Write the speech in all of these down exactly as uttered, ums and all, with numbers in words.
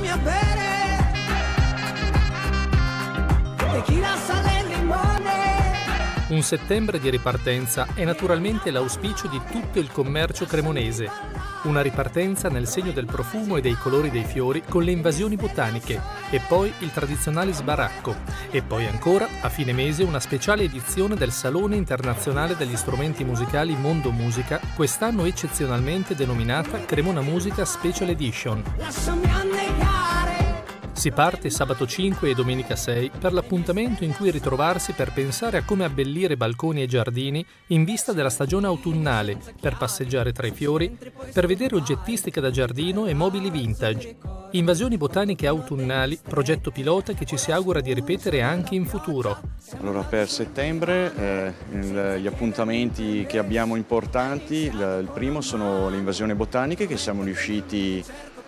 portami a bere tequila, sale e limone. Un settembre di ripartenza è naturalmente l'auspicio di tutto il commercio cremonese. Una ripartenza nel segno del profumo e dei colori dei fiori con le invasioni botaniche e poi il tradizionale sbaracco e poi ancora a fine mese una speciale edizione del Salone Internazionale degli Strumenti Musicali Mondo Musica, quest'anno eccezionalmente denominata Cremona Musica Special Edition. Lasciami annegare. Si parte sabato cinque e domenica sei per l'appuntamento in cui ritrovarsi per pensare a come abbellire balconi e giardini in vista della stagione autunnale, per passeggiare tra i fiori, per vedere oggettistica da giardino e mobili vintage. Invasioni botaniche autunnali, progetto pilota che ci si augura di ripetere anche in futuro. Allora, per settembre eh, il, gli appuntamenti che abbiamo importanti, il, il primo sono le invasioni botaniche che siamo riusciti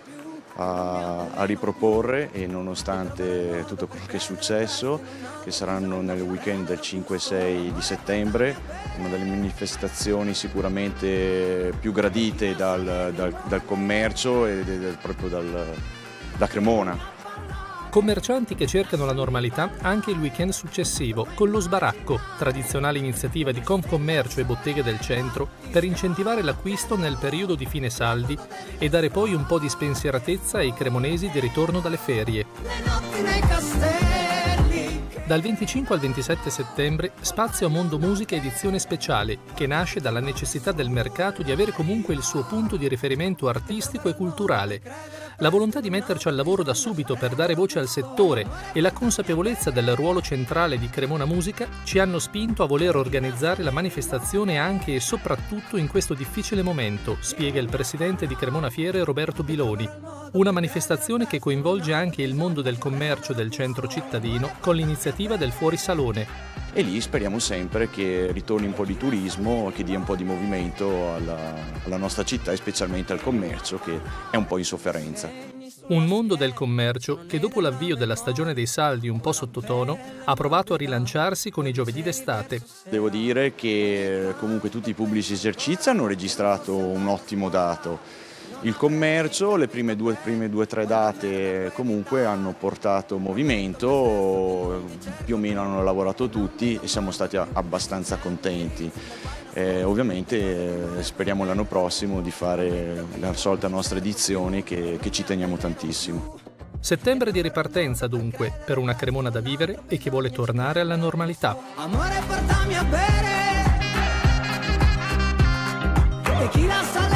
A, a riproporre, e nonostante tutto quello che è successo, che saranno nel weekend del cinque e sei di settembre, una delle manifestazioni sicuramente più gradite dal, dal, dal commercio e del, proprio dal, da Cremona. Commercianti che cercano la normalità anche il weekend successivo con lo Sbaracco, tradizionale iniziativa di Confcommercio e botteghe del centro per incentivare l'acquisto nel periodo di fine saldi e dare poi un po' di spensieratezza ai cremonesi di ritorno dalle ferie. Le notti nei castelli. Dal venticinque al ventisette settembre spazio a Mondo Musica edizione speciale, che nasce dalla necessità del mercato di avere comunque il suo punto di riferimento artistico e culturale. La volontà di metterci al lavoro da subito per dare voce al settore e la consapevolezza del ruolo centrale di Cremona Musica ci hanno spinto a voler organizzare la manifestazione anche e soprattutto in questo difficile momento, spiega il presidente di Cremona Fiere Roberto Biloni. Una manifestazione che coinvolge anche il mondo del commercio del centro cittadino con l'iniziativa del Fuorisalone. E lì speriamo sempre che ritorni un po' di turismo, che dia un po' di movimento alla, alla nostra città e specialmente al commercio, che è un po' in sofferenza. Un mondo del commercio che dopo l'avvio della stagione dei saldi un po' sottotono ha provato a rilanciarsi con i giovedì d'estate. Devo dire che comunque tutti i pubblici esercizi hanno registrato un ottimo dato. Il commercio, le prime due, prime due tre date comunque hanno portato movimento, più o meno hanno lavorato tutti e siamo stati abbastanza contenti. Eh, ovviamente eh, speriamo l'anno prossimo di fare la solita nostra edizione che, che ci teniamo tantissimo. Settembre di ripartenza dunque, per una Cremona da vivere e che vuole tornare alla normalità. Amore, portami a bere tequila, sale